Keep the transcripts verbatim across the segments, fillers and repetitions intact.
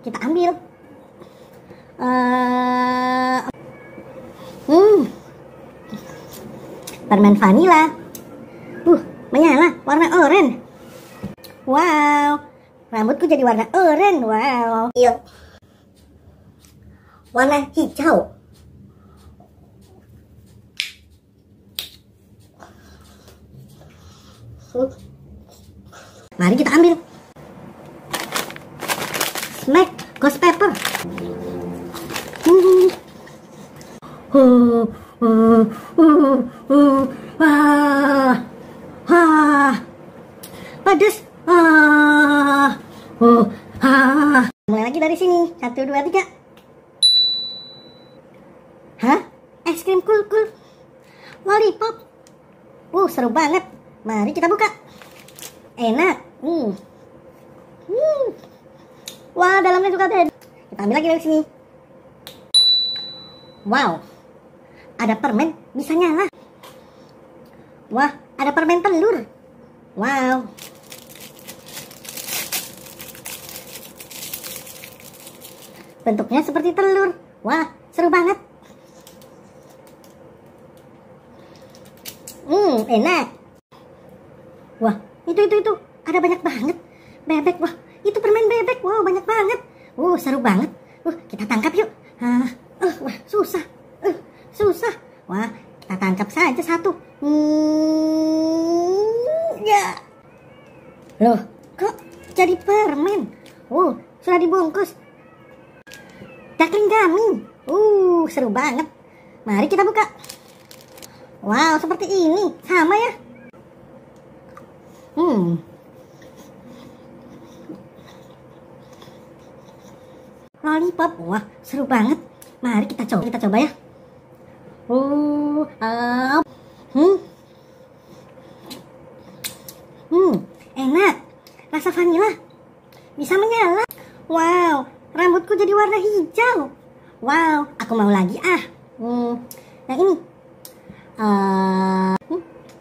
kita ambil. Uh, hmm, permen vanila. Uh, menyala warna oranye. Wow, rambutku jadi warna oranye. Wow. Yuk. Warna hijau. Mari kita ambil. Smack ghost pepper. Hmm. Uh, uh, uh, uh, ah, ah, pedas. Ah, uh, ah. Mulai lagi dari sini. Satu, dua, tiga. Hah? Es krim cool-cool. Lollipop. Uh, seru banget. Mari kita buka. Enak. Hmm. Hmm. Wah, dalamnya juga beda. Kita ambil lagi dari sini. Wow. Ada permen bisa nyala. Wah, ada permen telur. Wow. Bentuknya seperti telur. Wah, seru banget. Hmm, enak. Wah, itu itu itu ada banyak banget bebek. Wah, itu permen bebek. Wow, banyak banget. Uh, seru banget. Uh, kita tangkap yuk. Uh, uh, wah, susah. Uh, susah. Wah, kita tangkap saja satu. Hmm, ya. Loh, kok jadi permen? Uh, sudah dibungkus. Duckling gummy. Uh, seru banget. Mari kita buka. Wow, seperti ini. Sama ya. Hmm. Lollipop. Wah, seru banget. Mari kita coba. Kita coba ya. Uh, uh, hmm. Hmm, enak. Rasa vanila. Bisa menyala. Wow, rambutku jadi warna hijau. Wow, aku mau lagi ah. Hmm, yang ini. Uh, hmm.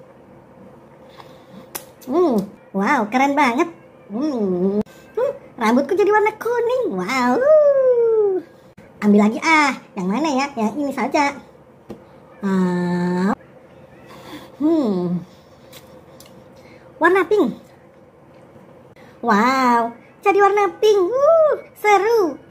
Hmm, wow, keren banget. Hmm. Hmm, rambutku jadi warna kuning. Wow. Ambil lagi ah. Yang mana ya? Yang ini saja. Uh, hmm. Warna pink. Wow, jadi warna pink. Uh, seru.